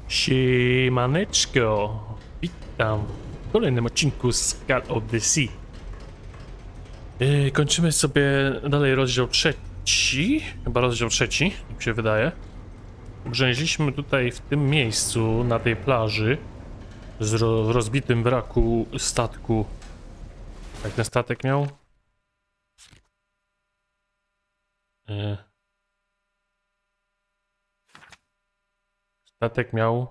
Siemaneczko, witam w kolejnym odcinku Skal of the Sea. Kończymy sobie dalej rozdział trzeci, chyba rozdział trzeci, jak się wydaje. Ugrzęźliśmy tutaj w tym miejscu, na tej plaży, w rozbitym wraku statku. Jak ten statek miał? Statek miał...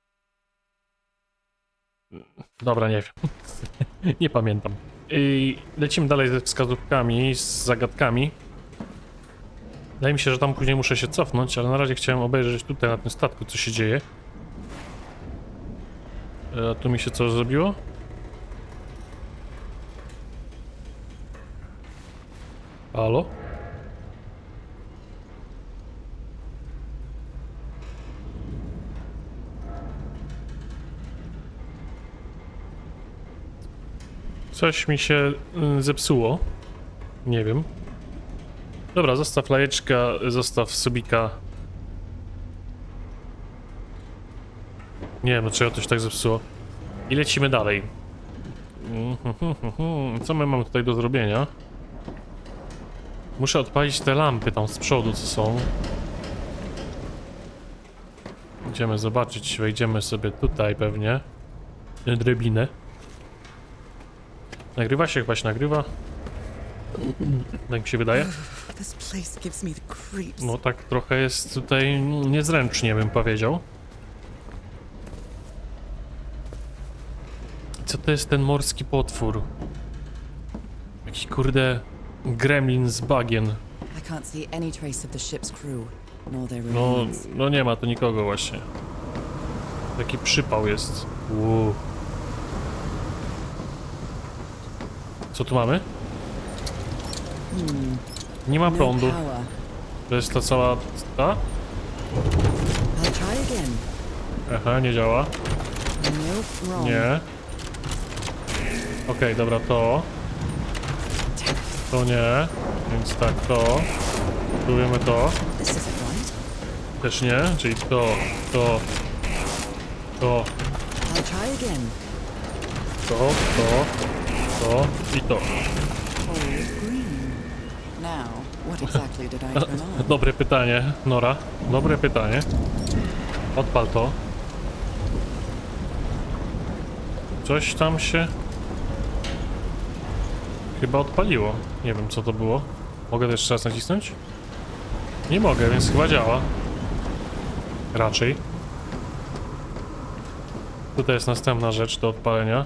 Dobra, nie wiem. Nie pamiętam. Lecimy dalej ze wskazówkami, z zagadkami. Wydaje mi się, że tam później muszę się cofnąć, ale na razie chciałem obejrzeć tutaj na tym statku, co się dzieje. A tu mi się co zrobiło? Halo? Coś mi się zepsuło. Nie wiem. Dobra, zostaw lajeczka, zostaw subika. Nie wiem, dlaczego to się tak zepsuło. I lecimy dalej. Co my mamy tutaj do zrobienia? Muszę odpalić te lampy tam z przodu, co są. Idziemy zobaczyć, wejdziemy sobie tutaj pewnie. Drabinę. Nagrywa się? Chyba się nagrywa. Tak mi się wydaje. No tak trochę jest tutaj niezręcznie, bym powiedział. Co to jest ten morski potwór? Jaki kurde gremlin z bagien. No nie ma tu nikogo właśnie. Taki przypał jest. Wow. Co tu mamy? Nie ma prądu. To jest ta cała... ta? Aha, nie działa. Nie. Okej, dobra, to. To nie. Więc tak, to. Spróbujemy to. Też nie, czyli to i to. Dobre pytanie, Nora. Dobre pytanie. Odpal to. Coś tam się... chyba odpaliło. Nie wiem, co to było. Mogę to jeszcze raz nacisnąć? Nie mogę, więc chyba działa. Raczej. Tutaj jest następna rzecz do odpalenia.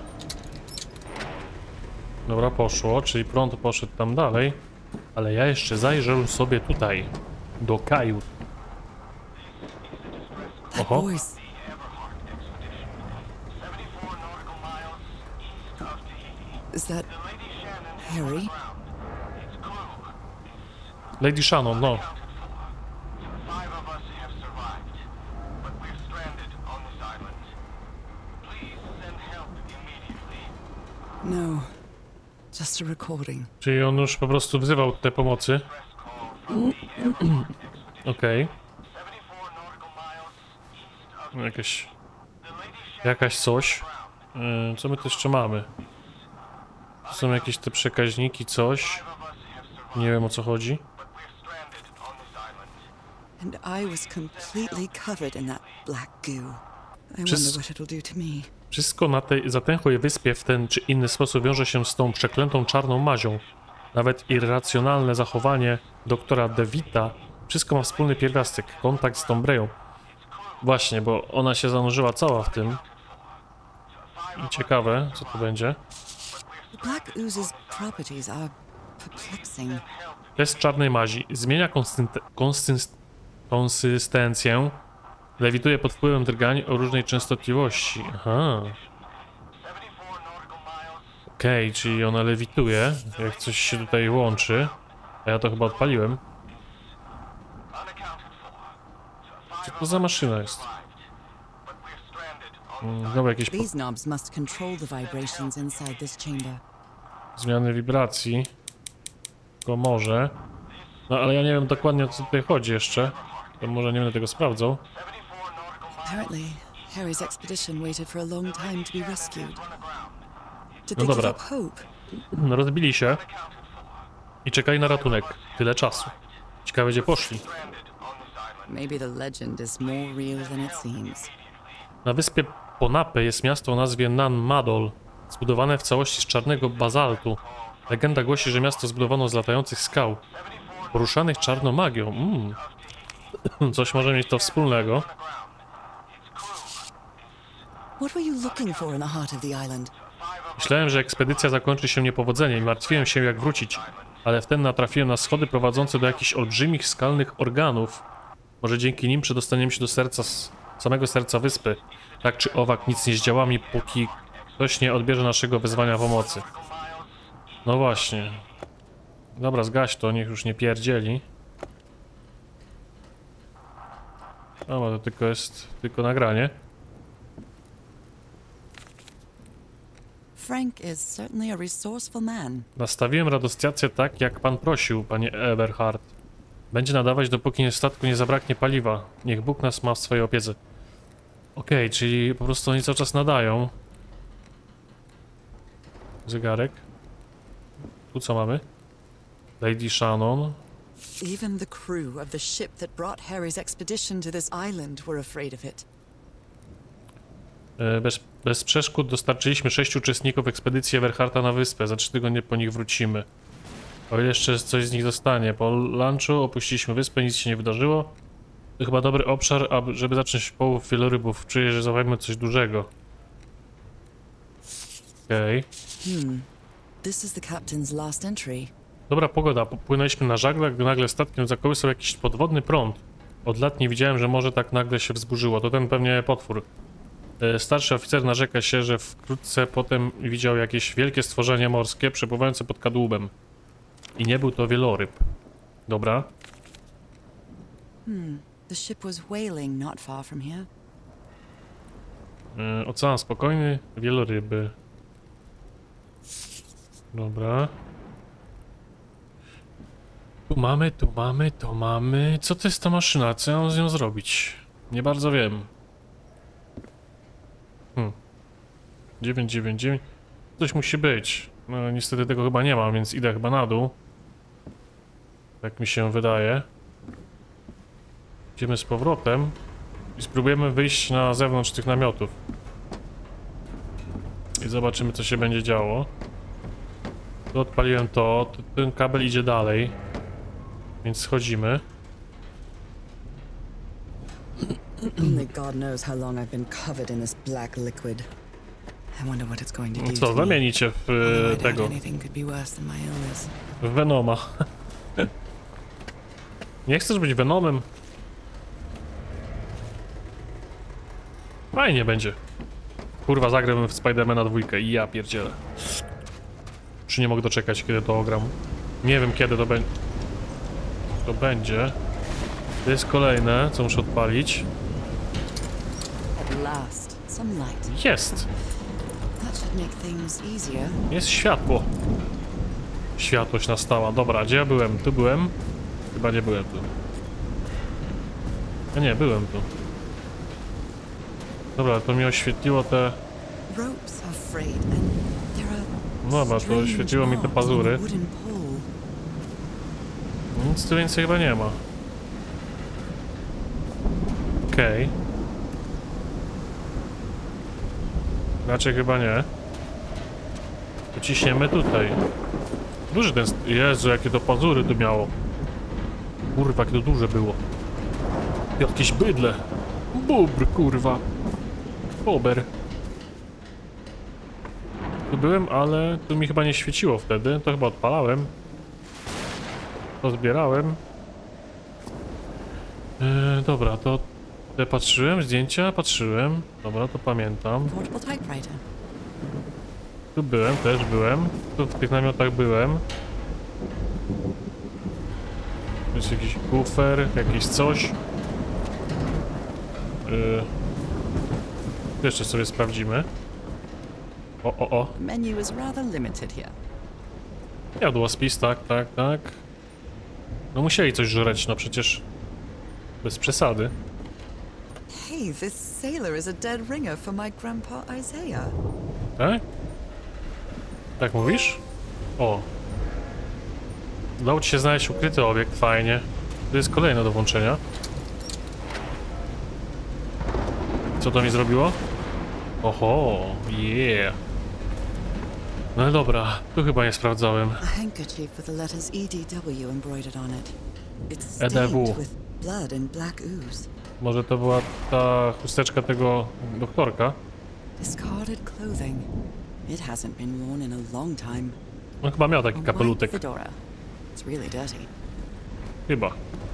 Dobra, poszło, czyli prąd poszedł tam dalej. Ale ja jeszcze zajrzę sobie tutaj. Do kajut. Oho. Is that Harry? Lady Shannon, no. No, just a recording. Czyli on już po prostu wzywał te pomocy. Okej. Jakaś coś. Co my tu jeszcze mamy? Tu są jakieś te przekaźniki, coś. Nie wiem, o co chodzi. And I was completely covered in that black goo. I wonder what it'll do to me. Wszystko na tej zatęchłej wyspie w ten czy inny sposób wiąże się z tą przeklętą czarną mazią. Nawet irracjonalne zachowanie doktora DeVita, wszystko ma wspólny pierwiastek, kontakt z tą breją. Właśnie, bo ona się zanurzyła cała w tym. I ciekawe, co tu będzie. Test czarnej mazi zmienia konsystencję. Lewituje pod wpływem drgań o różnej częstotliwości. Aha. Okej, czyli ona lewituje, jak coś się tutaj łączy. A ja to chyba odpaliłem. Co to za maszyna jest? Znowu jakieś zmiany wibracji. Tylko może. No ale ja nie wiem dokładnie, o co tutaj chodzi jeszcze. To może nie będę tego sprawdzał. Apparently, Harry's expedition waited for a long time to be rescued. Did No they give dobra. up hope? Rozbili się i czekali na ratunek. Tyle czasu. Ciekawe, gdzie poszli. Maybe the legend is more real than it seems. Na wyspie Ponape jest miasto o nazwie Nan Madol, zbudowane w całości z czarnego bazaltu. Legenda głosi, że miasto zbudowano z latających skał, poruszanych czarną magią. Coś może mieć to wspólnego. What were you looking for in the heart of the island? Myślałem, że ekspedycja zakończy się niepowodzeniem i martwiłem się, jak wrócić, ale wtedy natrafiłem na schody prowadzące do jakichś olbrzymich skalnych organów. Może dzięki nim przedostaniemy się do samego serca wyspy. Tak czy owak, nic nie zdziała mi, póki ktoś nie odbierze naszego wezwania pomocy. No właśnie. Dobra, zgaś to, niech już nie pierdzieli. Dobra, to tylko nagranie. Frank is certainly a resourceful man. Nastawiłem radiostację tak, jak pan prosił, panie Eberhard. Będzie nadawać, dopóki statku nie zabraknie paliwa. Niech Bóg nas ma w swojej opiece. Okej, czyli po prostu oni cały czas nadają. Zegarek. Tu co mamy? Lady Shannon. Even the crew of the ship that brought Harry's expedition to this island were afraid of it. Bez przeszkód dostarczyliśmy 6 uczestników ekspedycji Eberharda na wyspę. Za 3 tygodnie po nich wrócimy. O ile jeszcze coś z nich zostanie. Po lunchu opuściliśmy wyspę, nic się nie wydarzyło. To chyba dobry obszar, żeby zacząć połów wielorybów. Czuję, że załamimy coś dużego. Okej. This is the captain's last entry. Dobra pogoda. Popłynęliśmy na żaglach, gdy nagle statkiem zakołysał jakiś podwodny prąd. Od lat nie widziałem, że morze tak nagle się wzburzyło. To ten pewnie potwór. Starszy oficer narzeka się, że wkrótce potem widział jakieś wielkie stworzenie morskie przepływające pod kadłubem. I nie był to wieloryb. Dobra. The ship was whaling not far from here. Ocean spokojny, wieloryby. Dobra. Tu mamy. Co to jest ta maszyna? Co ja mam z nią zrobić? Nie bardzo wiem. 999. Coś musi być. No niestety tego chyba nie ma, więc idę chyba na dół. Tak mi się wydaje. Idziemy z powrotem i spróbujemy wyjść na zewnątrz tych namiotów. I zobaczymy, co się będzie działo. Tu odpaliłem to, ten kabel idzie dalej. Więc schodzimy. Only God knows how long I've been covered in this black liquid. I wonder what it's going to do Co, to me. zamienicie w Although I doubt tego, anything could be worse than my illness. w Venoma. Nie chcesz być Venomem? Fajnie będzie. Kurwa, zagram w Spidermana 2 i ja pierdzielę. Czy nie mogę doczekać, kiedy to ogram. Nie wiem, kiedy to będzie. To będzie. To jest kolejne, co muszę odpalić. At last, some light. Jest! That should make things easier. Jest światło. Światłość nastała. Dobra, gdzie ja byłem? Tu byłem? Chyba nie byłem tu. A nie, byłem tu. Dobra, to mi oświetliło te... Ropes are frayed and there are Dobra, to strange oświetliło mi te marks on the pazury. wooden pole. Nic tu więcej chyba nie ma. Okej. Raczej chyba nie. Pociśniemy tutaj. Duży ten... Jezu, jakie to pazury tu miało. Kurwa, jakie to duże było. Jakieś bydle. Bubr, kurwa. Bober. Tu byłem, ale tu mi chyba nie świeciło wtedy. To chyba odpalałem. To zbierałem. Dobra, to te patrzyłem, zdjęcia patrzyłem. Dobra, to pamiętam. Portable typewriter. Tu byłem, też byłem. Tu w tych namiotach byłem. Tu jest jakiś kufer, jakieś coś. Jeszcze sobie sprawdzimy. O. The menu is rather limited here. Jadłospis, tak. No musieli coś żreć, no przecież. Bez przesady. Hey, this sailor is a dead ringer for my grandpa Isaiah. Tak? Tak mówisz? O. Udało ci się znaleźć ukryty obiekt, fajnie. To jest kolejne do włączenia. Co to mi zrobiło? Oho, yeah. No dobra, tu chyba nie sprawdzałem. A handkerchief with the letters EDW embroidered on it. It's EDW. stained with blood and black ooze. Może to była ta chusteczka tego doktorka? Discarded clothing. It hasn't been worn in a long time. On chyba miał taki A white kapelutek. fedora. It's really dirty. Chyba.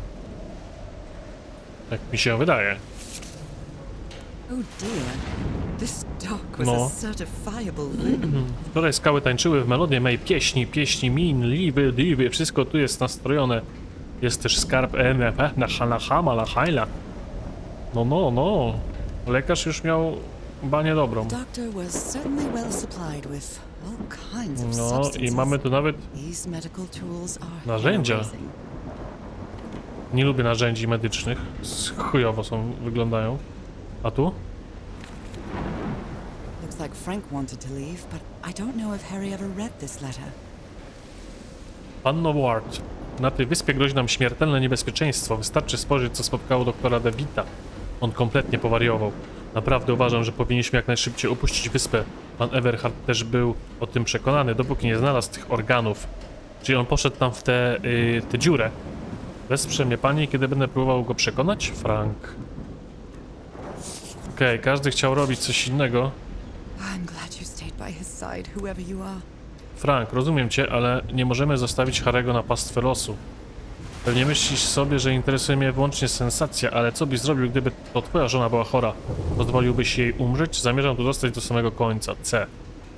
Tak mi się wydaje. Oh dear. This dog was No. a certifiable win. Wczoraj skały tańczyły w melodię mej pieśni min, liwy, diwy, wszystko tu jest nastrojone. Jest też skarb NF, na. No. Lekarz już miał banię dobrą. Doctor was certainly well supplied with all kinds of No substances. i mamy tu nawet... These medical tools are narzędzia. hair-raising. Nie lubię narzędzi medycznych. Chujowo wyglądają. A tu? Looks like Frank wanted to leave, but I don't know if Harry ever read this letter. Panno Ward. Na tej wyspie grozi nam śmiertelne niebezpieczeństwo. Wystarczy spojrzeć, co spotkało doktora DeVita. On kompletnie powariował. Naprawdę uważam, że powinniśmy jak najszybciej opuścić wyspę. Pan Everhart też był o tym przekonany, dopóki nie znalazł tych organów. Czyli on poszedł tam w tę dziurę. Wesprze mnie pani, kiedy będę próbował go przekonać? Frank. Okej, każdy chciał robić coś innego. I'm glad you stayed by his side, whoever you are. Frank, rozumiem cię, ale nie możemy zostawić Harego na pastwę losu. Pewnie myślisz sobie, że interesuje mnie wyłącznie sensacja, ale co byś zrobił, gdyby to twoja żona była chora? Pozwoliłbyś jej umrzeć? Zamierzam tu zostać do samego końca. C.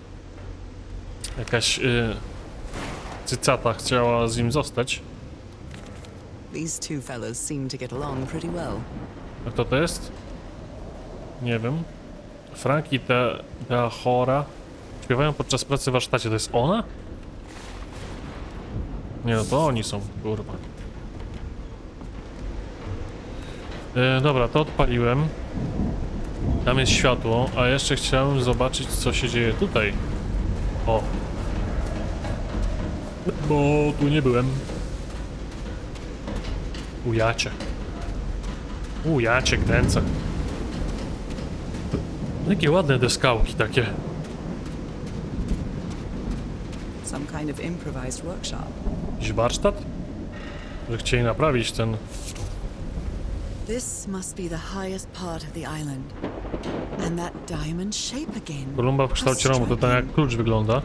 Jakaś cycata chciała z nim zostać. These two fellows seem to get along pretty well. A kto to jest? Nie wiem. Frank i ta chora śpiewają podczas pracy w warsztacie. To jest ona? Nie, no to oni są, kurwa. Dobra, to odpaliłem. Tam jest światło, a jeszcze chciałem zobaczyć, co się dzieje tutaj. O. Bo tu nie byłem. Ujacie kręcę. Jakie ładne deskałki takie. Some kind of improvised workshop. Jakiś warsztat? Że chcieli naprawić ten... This must be the highest part of the island. And that diamond shape again. Kolumba w kształcie romu, to tak jak klucz wygląda.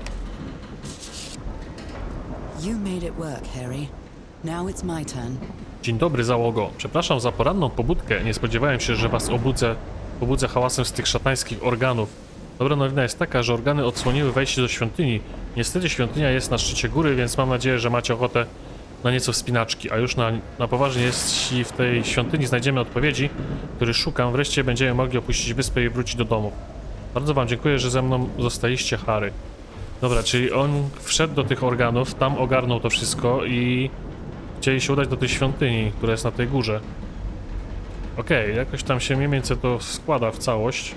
You made it work, Harry. Now it's my turn. Dzień dobry, załogo. Przepraszam za poranną pobudkę. Nie spodziewałem się, że was pobudzę hałasem z tych szatańskich organów. Dobra nowina jest taka, że organy odsłoniły wejście do świątyni. Niestety świątynia jest na szczycie góry, więc mam nadzieję, że macie ochotę na nieco wspinaczki. A już na poważnie, jeśli w tej świątyni znajdziemy odpowiedzi, których szukam, wreszcie będziemy mogli opuścić wyspę i wrócić do domu. Bardzo wam dziękuję, że ze mną zostaliście, Harry. Dobra, czyli on wszedł do tych organów, tam ogarnął to wszystko i chcieli się udać do tej świątyni, która jest na tej górze. Okej, jakoś tam się mniej więcej to składa w całość.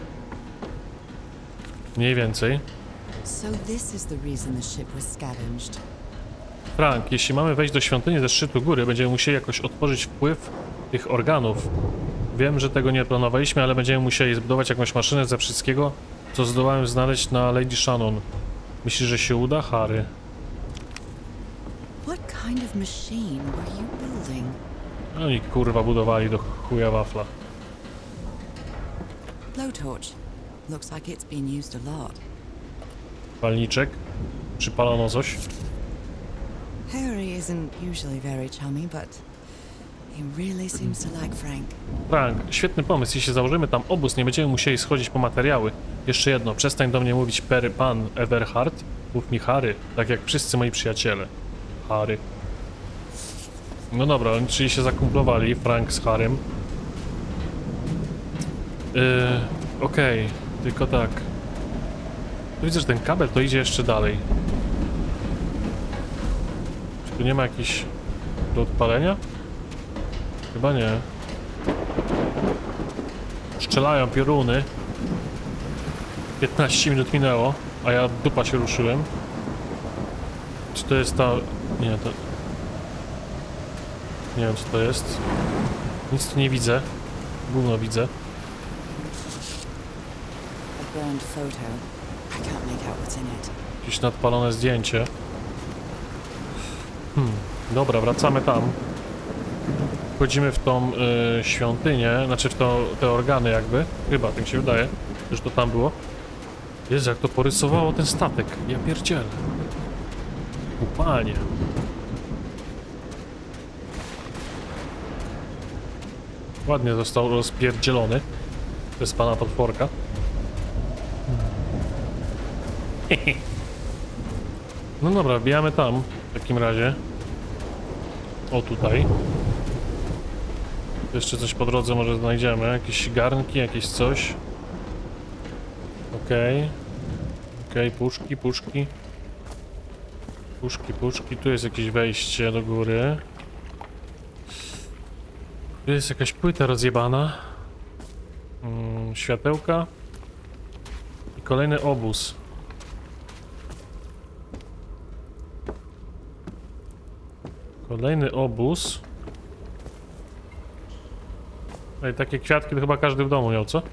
Mniej więcej. So this is the reason the ship was scavenged. Frank, jeśli mamy wejść do świątyni ze szczytu góry, będziemy musieli jakoś otworzyć wpływ tych organów. Wiem, że tego nie planowaliśmy, ale będziemy musieli zbudować jakąś maszynę ze wszystkiego, co zdołałem znaleźć na Lady Shannon. Myślisz, że się uda, Harry? What kind of machine were you building? Oni kurwa budowali do chuja wafla. Blowtorch. Looks like it's been used a lot. Palniczek. Przypalono coś. Harry isn't usually very chummy, but he really seems to like Frank. Frank, świetny pomysł. Jeśli założymy tam obóz, nie będziemy musieli schodzić po materiały. Jeszcze jedno, przestań do mnie mówić pan Everhart. Mów mi Harry, tak jak wszyscy moi przyjaciele. Harry. No dobra, oni czyli się zakumplowali, Frank z Harrym. Okej, tylko tak. Tu widzę, że ten kabel to idzie jeszcze dalej. Czy tu nie ma jakiś do odpalenia? Chyba nie. Strzelają pioruny. 15 minut minęło, a ja dupa się ruszyłem. Czy to jest ta... Nie, to... Nie wiem, co to jest. Nic tu nie widzę. Gówno widzę. A burned photo. I can't make out what's in it. Jakieś nadpalone zdjęcie. Dobra, wracamy tam. Wchodzimy w tą świątynię, znaczy w te organy jakby. Chyba, tak mi się wydaje, że to tam było. Jezu, jak to porysowało ten statek. Ja pierdzielę. Upalnie. Ładnie został rozpierdzielony przez pana potworka. No dobra, wbijamy tam w takim razie. O, tutaj. Jeszcze coś po drodze może znajdziemy. Jakieś garnki, jakieś coś. Okej. Okej, puszki, puszki. Puszki, puszki. Tu jest jakieś wejście do góry. Tu jest jakaś płyta rozjebana. Światełka. I kolejny obóz. Kolejny obóz. No i takie kwiatki to chyba każdy w domu miał, co?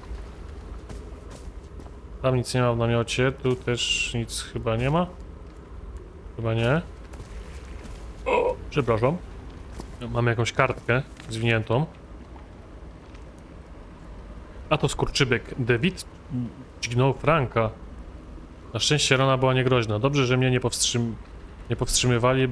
Tam nic nie ma w namiocie, tu też nic chyba nie ma. Chyba nie. O, przepraszam. Mamy jakąś kartkę zwiniętą. A to skurczybyk. David dźgnął Franka. Na szczęście rana była niegroźna. Dobrze, że mnie nie powstrzymywali,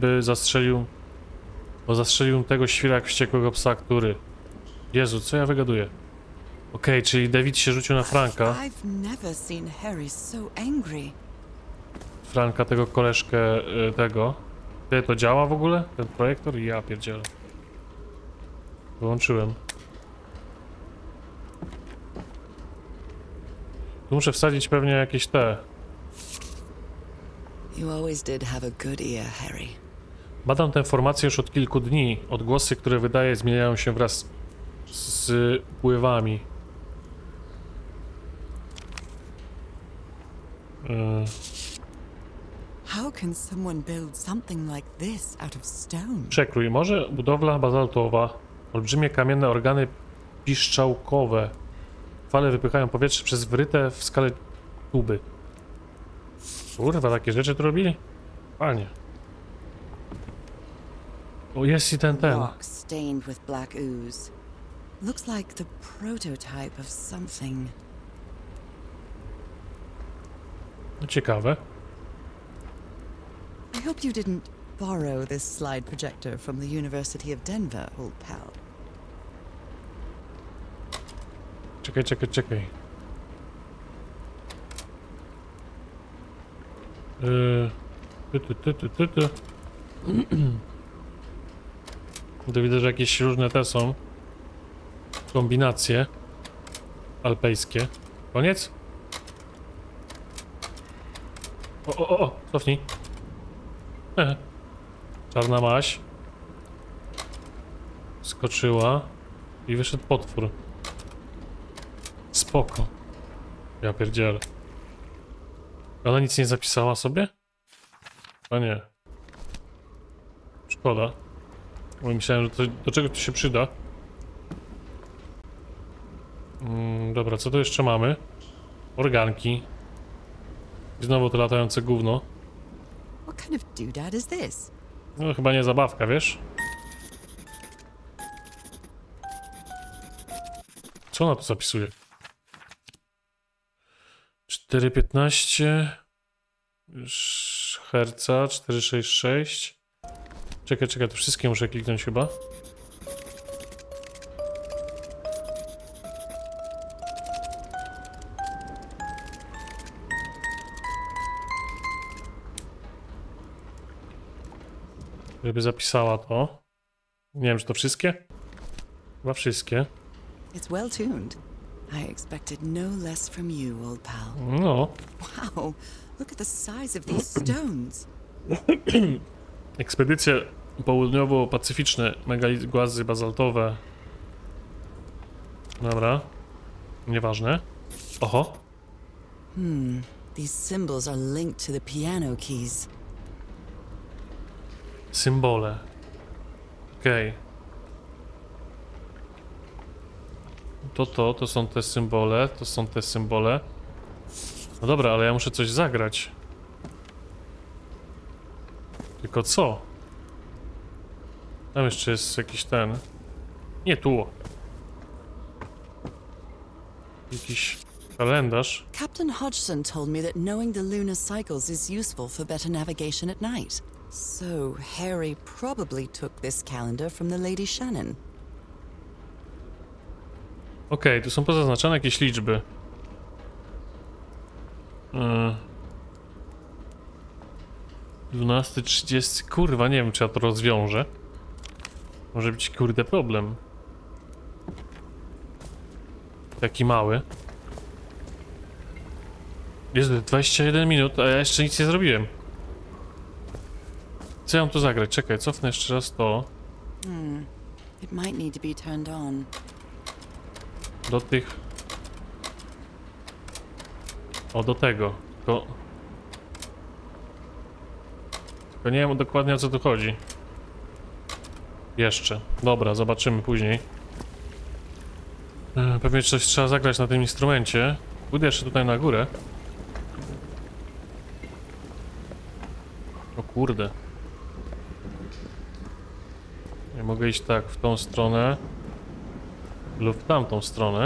bo zastrzelił tego świra jak wściekłego psa, który... Jezu, co ja wygaduję? Okej, czyli David się rzucił na Franka. I've never seen Harry so angry. Franka, tego koleżkę, tego. Kiedy to działa w ogóle? Ten projektor? Ja pierdzielę. Wyłączyłem. Tu muszę wsadzić pewnie jakieś te... You always did have a good ear, Harry. Badam tę formację już od kilku dni. Odgłosy, które wydaje, zmieniają się wraz z pływami. How can someone build something like this out of stone? Przekrój. Może budowla bazaltowa. Olbrzymie kamienne organy piszczałkowe. Fale wypychają powietrze przez wryte w skale tuby. Kurwa, takie rzeczy tu robili? Panie. O, jest i ten. Rock stained with black ooze. Looks like the prototype of something. No, ciekawe. I hope you didn't borrow this slide projector from the University of Denver, old pal. Czekaj. To widzę, że jakieś różne te są kombinacje alpejskie. Koniec? O, cofnij. Czarna maź. Skoczyła i wyszedł potwór. Spoko. Ja pierdzielę. Ona nic nie zapisała sobie? A nie. Szkoda. Bo myślałem, że to, do czego to się przyda. Dobra, co tu jeszcze mamy? Organki. I znowu to latające gówno. What kind of doodad is this? No chyba nie zabawka, wiesz? Co ona tu zapisuje? 4,15 Hz, 4,66. Czekaj, to wszystkie muszę kliknąć chyba. Żeby zapisała to. Nie wiem, czy to wszystkie? Chyba wszystkie. It's well tuned. I expected no less from you, old pal. No. Wow, look at the size of these stones. Ekspedycje południowo-pacyficzne, megagłazy bazaltowe. Dobra. Nieważne. Oho. These symbols are linked to the piano keys. Symbole. Okej. To są te symbole, to są te symbole. No dobra, ale ja muszę coś zagrać. Tylko co? Tam jeszcze jest jakiś ten... Nie tu. Jakiś kalendarz. Captain Hodgson told me that knowing the lunar cycles is useful for better navigation at night. So Harry probably took this calendar from the Lady Shannon. Okej, tu są pozaznaczone jakieś liczby. 12:30. Kurwa, nie wiem, czy ja to rozwiążę. Może być kurde problem. Taki mały. Jezu, 21 minut, a ja jeszcze nic nie zrobiłem. Co ja mam tu zagrać? Czekaj, cofnę jeszcze raz to. It might need to be turned on. Do tych... O, do tego. Tylko nie wiem dokładnie, o co tu chodzi. Jeszcze. Dobra, zobaczymy później. Pewnie coś trzeba zagrać na tym instrumencie. Pójdę jeszcze tutaj na górę. O kurde. Nie mogę iść tak w tą stronę lub w tamtą stronę.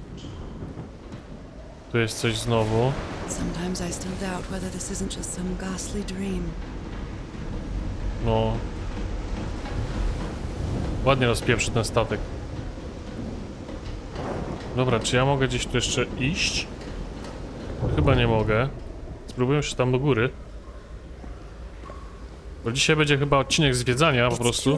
Tu jest coś znowu. Sometimes I still doubt whether this isn't just some ghastly dream. No. Ładnie rozpieprzy ten statek. Dobra, czy ja mogę gdzieś tu jeszcze iść? Chyba nie mogę. Spróbuję się tam do góry. Bo dzisiaj będzie chyba odcinek zwiedzania po prostu.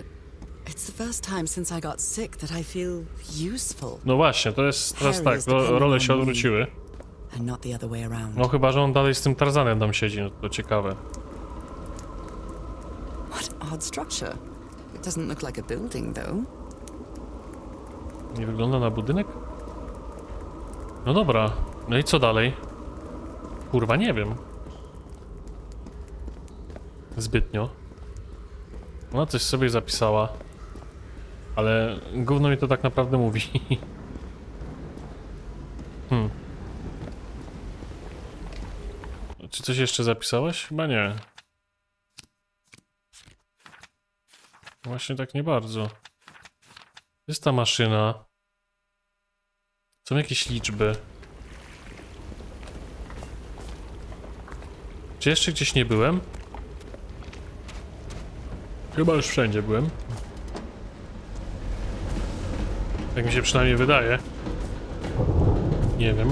No właśnie, to jest teraz tak, role się odwróciły. No chyba, że on dalej z tym Tarzanem tam siedzi, no to ciekawe. Nie wygląda na budynek? No dobra, no i co dalej? Kurwa, nie wiem. Zbytnio. Ona coś sobie zapisała. Ale gówno mi to tak naprawdę mówi. Czy coś jeszcze zapisałaś? Chyba nie. Właśnie tak nie bardzo. Jest ta maszyna. Są jakieś liczby. Czy jeszcze gdzieś nie byłem? Chyba już wszędzie byłem. Tak mi się przynajmniej wydaje. Nie wiem.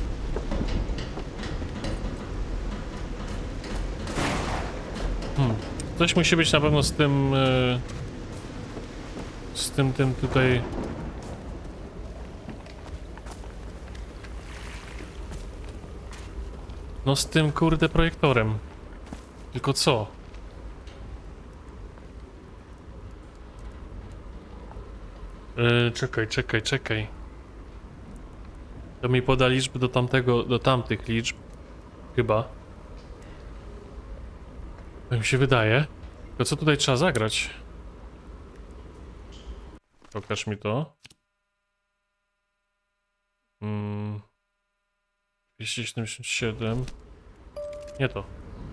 Coś musi być na pewno z tym... tym tutaj... No z tym kurde projektorem. Tylko co? Czekaj. To mi poda liczby do tamtych liczb. Chyba. Tak mi się wydaje. To co tutaj trzeba zagrać? Pokaż mi to. 277. Nie to.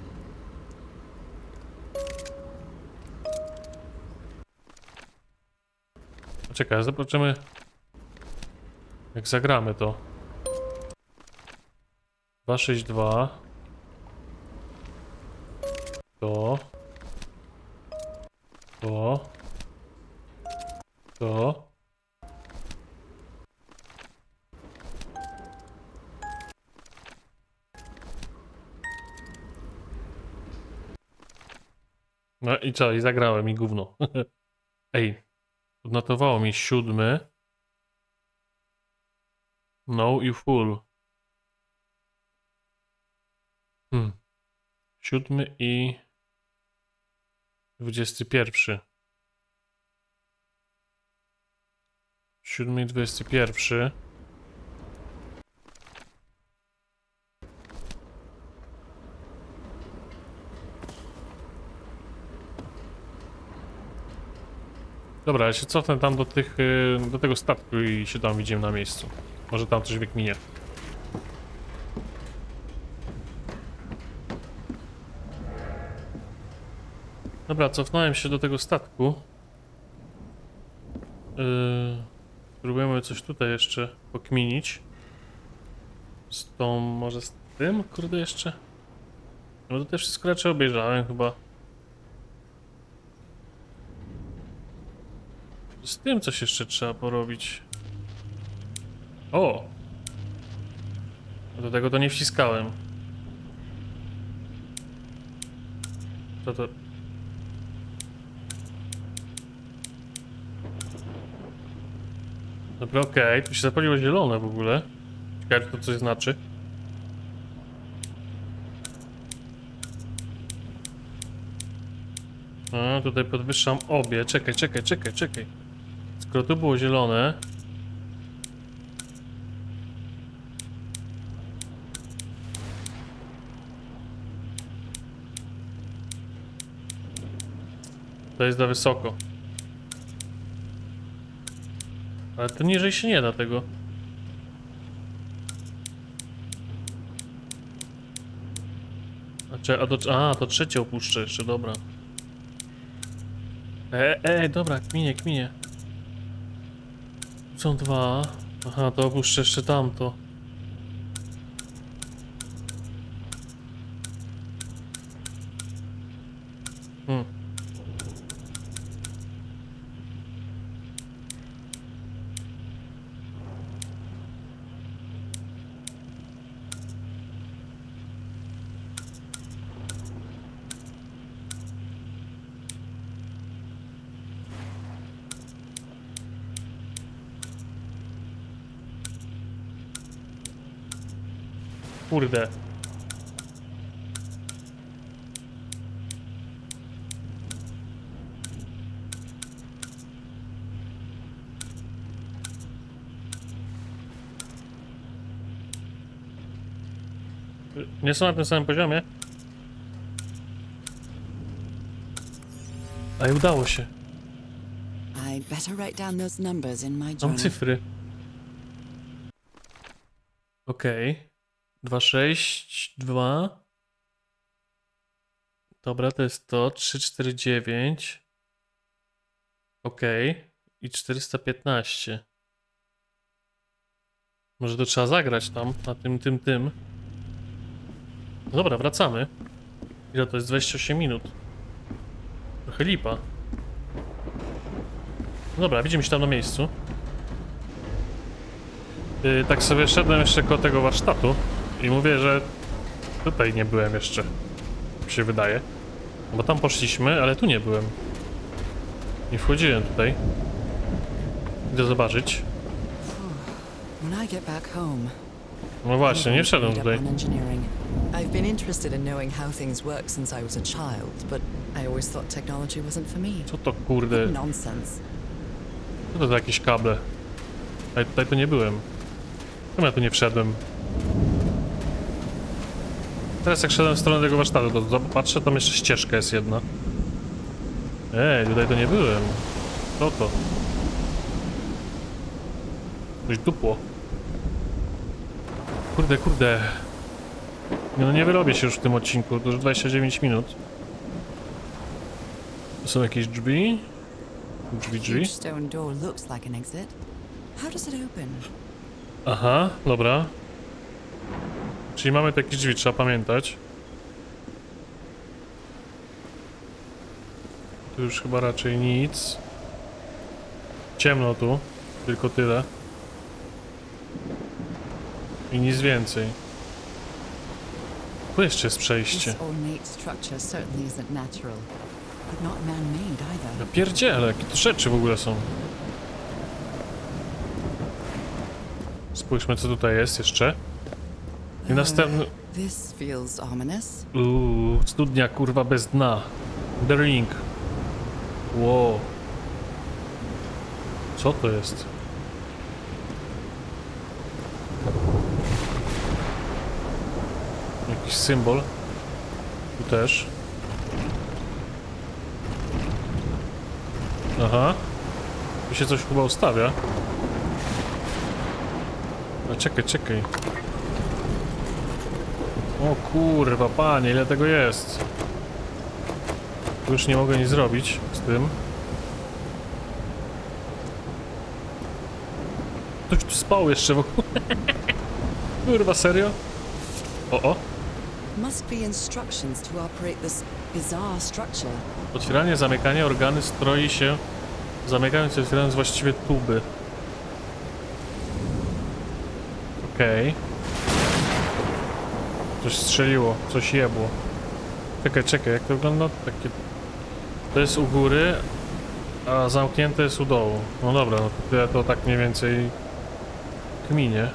Czekaj, zobaczymy. Jak zagramy to. 262. To. No i co? I zagrałem i gówno. Ej, odnotowało mi 7. No i full. 7 i 21. 7 i 21. Dobra, ja się cofnę tam do tych, do tego statku i się tam widzimy na miejscu. Może tam coś wykminie. Dobra, cofnąłem się do tego statku. Spróbujemy coś tutaj jeszcze pokminić. Z tą, może z tym, kurde, jeszcze? No to też wszystko raczej obejrzałem chyba. Z tym coś jeszcze trzeba porobić. O! Do tego to nie wciskałem. Co to? Dobra, okej, tu się zapaliło zielone w ogóle. Ciekawe, czy to coś znaczy. A, tutaj podwyższam obie. Czekaj. Skoro tu było zielone... To jest za wysoko. Ale to niżej się nie da tego. To trzecie opuszczę jeszcze, dobra. Dobra, kminie. Są dwa. Aha, to opuszczę jeszcze tamto. Kurde. Nie są na tym samym poziomie. A i udało się. I'd better write down those numbers in my Mam journal. cyfry. Okej. 2, 6, 2. Dobra, to jest to. 3, 4, 9. Okej. I 415. Może to trzeba zagrać tam, na tym. No dobra, wracamy. Ile to jest? 28 minut. Trochę lipa. No dobra, widzimy się tam na miejscu. Tak sobie szedłem jeszcze koło tego warsztatu i mówię, że tutaj nie byłem jeszcze, mi się wydaje. Bo tam poszliśmy, ale tu nie byłem. Nie wchodziłem tutaj. Idę zobaczyć. When I get back home, No właśnie, nie I'm wszedłem read up tutaj. on engineering. I've been interested in knowing how things work since I was a child, but I always thought technology wasn't for me. Co to kurde? Nonsense. Co to za jakieś kable? A tutaj to nie byłem. Czemu ja tu nie wszedłem? Teraz jak szedłem w stronę tego warsztatu, to patrzę, tam jeszcze ścieżka jest jedna. Tutaj to nie byłem. Co to? Coś dupło. Kurde. No nie wyrobię się już w tym odcinku, to już 29 minut. To są jakieś drzwi? Drzwi? Huge stone door looks like an exit. How does it open? Aha, dobra. Czyli mamy te jakieś drzwi, trzeba pamiętać. Tu już chyba raczej nic. Ciemno tu, tylko tyle. I nic więcej. Tu jeszcze jest przejście. This ornate structure certainly isn't natural, but not man-made either. Ja pierdzielę, jakie to rzeczy w ogóle są. Spójrzmy, co tutaj jest jeszcze. I następny... This feels ominous. Studnia kurwa bez dna. The Ring. Wow. Co to jest? Jakiś symbol. Tu też. Aha. się coś chyba ustawia. No czekaj. O kurwa, panie, ile tego jest? Tu już nie mogę nic zrobić z tym. Ktoś tu spał jeszcze w ogóle. Kurwa, serio? O. Must be instructions to operate this bizarre structure. Otwieranie, zamykanie, organy stroi się, zamykając i otwierając właściwie tuby. Okej. Coś strzeliło, coś jebło. Czekaj, jak to wygląda? Takie... To jest u góry, a zamknięte jest u dołu. No dobra, no to ja to tak mniej więcej kminie.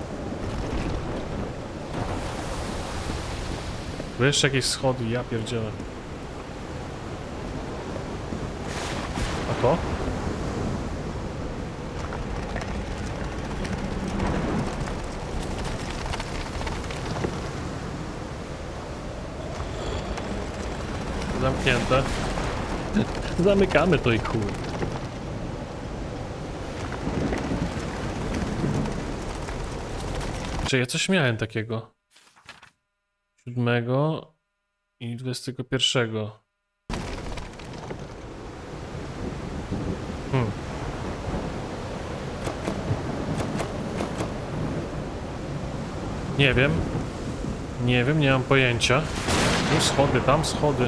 Tu jeszcze jakieś schody, ja pierdzielę. A to? Zamknięte. Zamykamy to i chuj. Czy ja coś miałem takiego? 7 i 21. Nie wiem. Nie mam pojęcia. Tu schody, tam schody.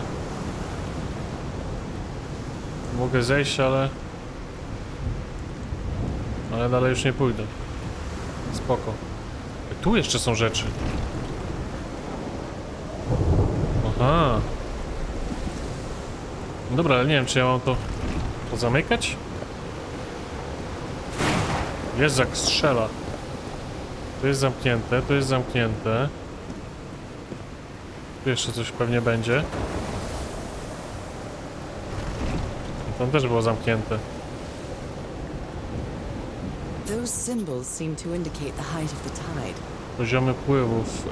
Mogę zejść, ale dalej już nie pójdę. Spoko. Tu jeszcze są rzeczy. Aha. Dobra, ale nie wiem, czy ja mam to pozamykać? Jest jak strzela. To jest zamknięte, to jest zamknięte. Tu jeszcze coś pewnie będzie. I tam też było zamknięte. Those symbols seem to indicate the height of the tide. Poziomy pływów.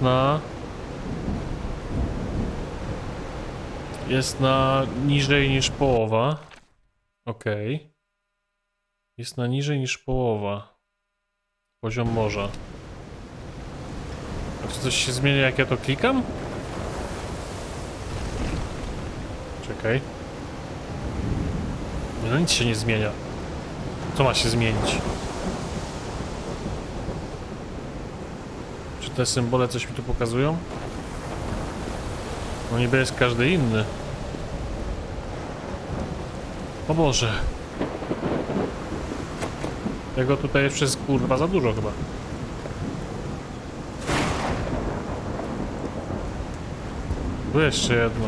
Jest na niżej niż połowa. Okej. Jest na niżej niż połowa. Poziom morza. A czy coś się zmienia, jak ja to klikam? Czekaj. No nic się nie zmienia. Co ma się zmienić? Czy te symbole coś mi tu pokazują? No niby jest każdy inny. O Boże. Tego tutaj jest przez kurwa za dużo chyba. Tu jeszcze jedno.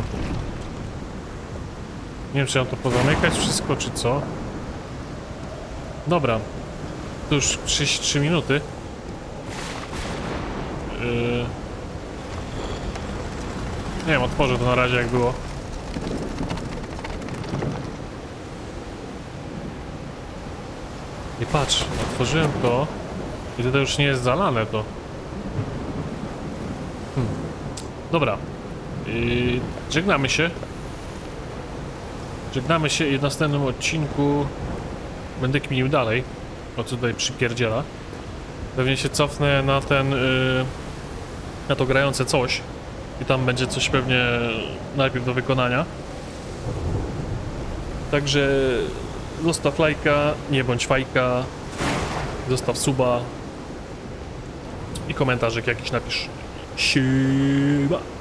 Nie wiem, czy mam to pozamykać wszystko, czy co. Dobra. Tu już 33 minuty. Nie wiem, otworzę to na razie jak było. I patrz, otworzyłem to i tutaj już nie jest zalane to. Dobra. Żegnamy się. Żegnamy się i w następnym odcinku będę kminił dalej, o co tutaj przypierdziela. Pewnie się cofnę na ten, na to grające coś i tam będzie coś pewnie najpierw do wykonania. Także zostaw lajka, nie bądź fajka, zostaw suba i komentarzyk jakiś napisz. Siema!